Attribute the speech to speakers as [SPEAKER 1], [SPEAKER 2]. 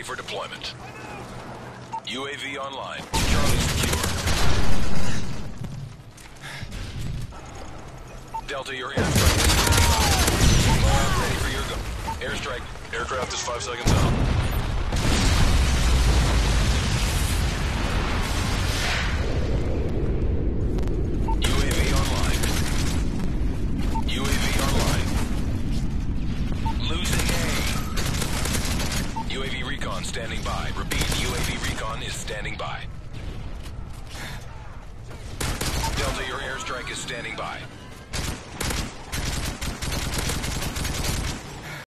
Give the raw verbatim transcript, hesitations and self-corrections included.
[SPEAKER 1] for deployment. U A V online. Charlie secure. Delta, your airstrike is standing by. Ready for your go. Airstrike. Aircraft is five seconds out. U A V online. U A V online. Losing A. U A V recon standing by. Repeat, U A V recon is standing by. Delta, your airstrike is standing by.